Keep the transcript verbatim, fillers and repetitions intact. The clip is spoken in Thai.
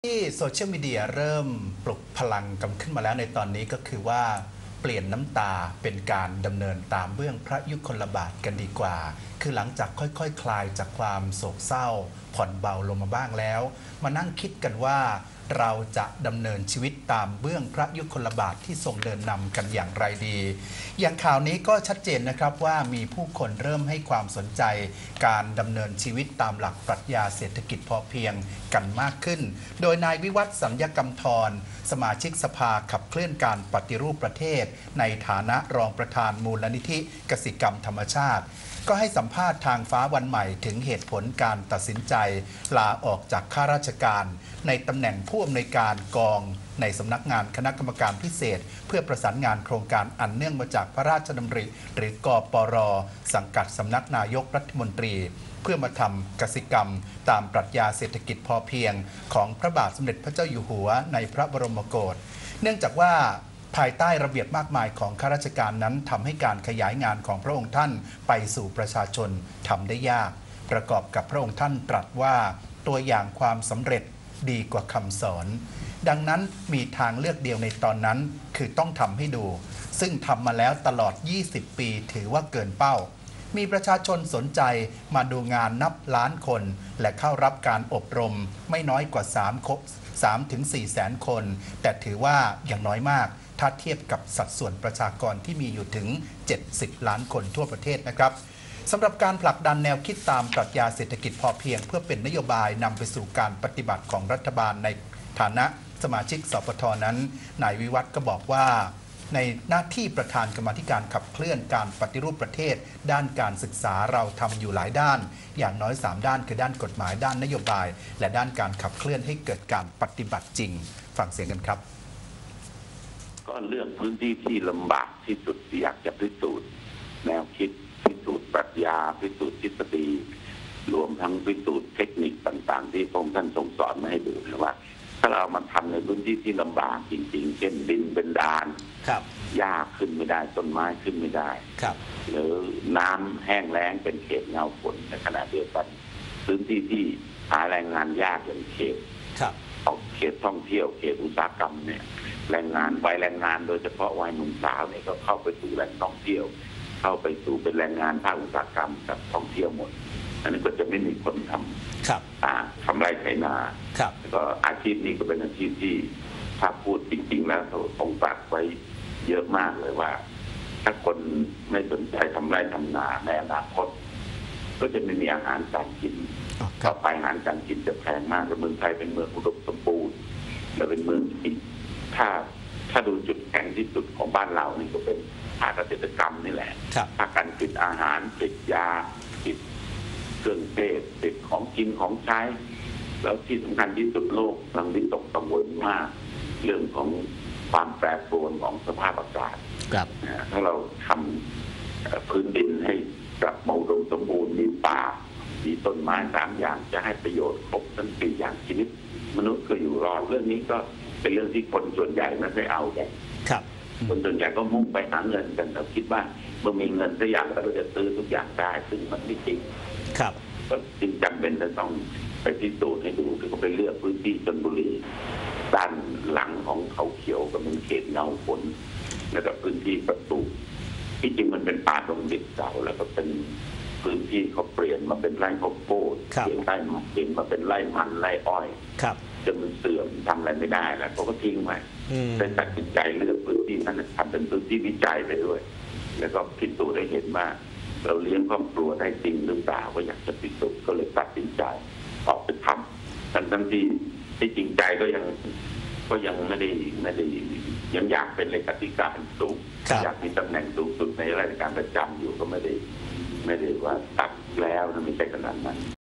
ที่โซเชียลมีเดียเริ่มปลุกพลังกันขึ้นมาแล้วในตอนนี้ก็คือว่าเปลี่ยนน้ำตาเป็นการดำเนินตามเบื้องพระยุคลบาทกันดีกว่าคือหลังจากค่อยๆ ค, คลายจากความโศกเศร้าผ่อนเบาลงมาบ้างแล้วมานั่งคิดกันว่าเราจะดำเนินชีวิตตามเบื้องพระยุคลบาทที่ทรงเดินนำกันอย่างไรดีอย่างข่าวนี้ก็ชัดเจนนะครับว่ามีผู้คนเริ่มให้ความสนใจการดำเนินชีวิตตามหลักปรัชญาเศรษฐกิจพอเพียงกันมากขึ้นโดยนายวิวัฒน์สัญญกรรมธรสมาชิกสภาขับเคลื่อนการปฏิรูปประเทศในฐานะรองประธานมูลนิธิกสิกรรมธรรมชาติก็ให้สัมภาษณ์ทางฟ้าวันใหม่ถึงเหตุผลการตัดสินใจลาออกจากข้าราชการในตำแหน่งผู้อำนวยการกองในสำนักงานคณะกรรมการพิเศษเพื่อประสานงานโครงการอันเนื่องมาจากพระราชดำริหรือกปร.สังกัดสำนักนายกรัฐมนตรีเพื่อมาทำกสิกรรมตามปรัชญาเศรษฐกิจพอเพียงของพระบาทสมเด็จพระเจ้าอยู่หัวในพระบรมโกศเนื่องจากว่าภายใต้ระเบียบมากมายของข้าราชการนั้นทำให้การขยายงานของพระองค์ท่านไปสู่ประชาชนทำได้ยากประกอบกับพระองค์ท่านตรัสว่าตัวอย่างความสำเร็จดีกว่าคำสอนดังนั้นมีทางเลือกเดียวในตอนนั้นคือต้องทำให้ดูซึ่งทำมาแล้วตลอดยี่สิบปีถือว่าเกินเป้ามีประชาชนสนใจมาดูงานนับล้านคนและเข้ารับการอบรมไม่น้อยกว่าสามถึงสี่แสนคนแต่ถือว่าอย่างน้อยมากถ้าเทียบกับสัดส่วนประชากรที่มีอยู่ถึงเจ็ดสิบล้านคนทั่วประเทศนะครับสำหรับการผลักดันแนวคิดตามปรัชญาเศรษฐกิจพอเพียงเพื่อเป็นนโยบายนำไปสู่การปฏิบัติของรัฐบาลในฐานะสมาชิกสปท.นั้นนายวิวัฒน์ก็บอกว่าในหน้าที่ประธานกรรมาธิการขับเคลื่อนการปฏิรูปประเทศด้านการศึกษาเราทำอยู่หลายด้านอย่างน้อยสามด้านคือด้านกฎหมายด้านนโยบายและด้านการขับเคลื่อนให้เกิดการปฏิบัติจริงฟังเสียงกันครับก็เรื่องพื้นที่ที่ลำบากที่สุดที่อยากจะพิสูจน์แนวคิดพิสูจน์ปรัชญาพิสูจน์ทฤษฎีรวมทั้งพิสูจน์เทคนิคต่างๆที่พระองค์ท่านทรงสอนมาให้ดูนะว่าถ้าเรามาทำในพื้นที่ที่ลำบากจริงๆเช่นดินเป็นดานหญ้าขึ้นไม่ได้ต้นไม้ขึ้นไม่ได้หรือน้ำแห้งแล้งเป็นเขตเงาฝนในขณะเดียวกันพื้นที่ที่หาแรงงานยากอย่างเขตออกเขตท่องเที่ยวเขตอุตสาหกรรมเนี่ยแรงงานวัยแรงงานโดยเฉพาะวัยหนุ่มสาวเนี่ยก็เข้าไปสู่แหล่งท่องเที่ยวเข้าไปสู่เป็นแรงงานภาคอุตสาหกรรมกับท่องเที่ยวหมดอันนี้ก็จะไม่มีคนทำครับทำไร่ไถนาแล้วก็อาชีพนี้ก็เป็นอาชีพที่ถ้าพูดจริงๆแล้วเขาทรงตรัสไว้เยอะมากเลยว่าถ้าคนไม่สนใจทำไร่ทำนาในอนาคตก็จะไม่มีอาหารการกินต่อไปอาหารการกินจะแพงมากและเมืองไทยเป็นเมืองอุดมสมบูรณ์และเป็นเมืองที่ถ้าถ้าดูจุดแข็งที่สุดของบ้านเรานี่ก็เป็นภาคเกษตรกรรมนี่แหละภาคการผลิตอาหารผลิตยาผลิตเครื่องเทศผลิตของกินของใช้แล้วที่สำคัญที่สุดโลกกำลังวิตกกังวลมากเรื่องของความแปรปรวนของสภาพอากาศถ้าเราทำพื้นดินให้กลับมาอุดมสมบูรณ์มีป่ามีต้นไม้สามอย่างจะให้ประโยชน์ครบทั้งสี่อย่างชีวิตมนุษย์ก็อยู่รอดเรื่องนี้ก็เป็นเรื่องที่คนส่วนใหญ่ไม่ได้เอากันคนส่วนใหญ่ก็มุ่งไปหาเงินกันเราคิดว่าเมื่อมีเงินสักอย่างเราจะซื้อทุกอย่างได้ซึ่งมันไม่จริงก็จึงจำเป็นจะต้องไปพิสูจน์ให้ดูคือก็ไปเลือกพื้นที่ชลบุรีด้านหลังของเขาเขียวก็เป็นเขตเงาฝนแล้วก็พื้นที่ประตูที่จริงมันเป็นป่าดงดิบเก่าแล้วก็เป็นพื้นที่เขาเปลี่ยนมาเป็นไร่ข้าวโพดเปลี่ยนไร่มันเปลี่ยนมาเป็นไร่มันไร่อ้อยจนมันเสื่อมทำอะไรไม่ได้แล้วเขาก็ทิ้งไว้ได้ตัดสินใจเลือกพื้นที่นั้นทำเป็นพื้นที่วิจัยไปด้วยแล้วก็พิสูจน์ได้เห็นว่าเราเลี้ยงครอบครัวได้จริงหรือเปล่าก็อยากจะพิสูจน์ก็เลยตัดสินใจออกไปทำทั้งทั้งที่ที่จริงใจก็ยังก็ยังไม่ได้ไม่ได้ยังอยากเป็นเลขาธิการสูงอยากมีตำแหน่งสูงสุดในราชการประจำอยู่ก็ไม่ได้ไม่ได้ว่าตัดแล้วนะไม่ใช่ขนาดนั้น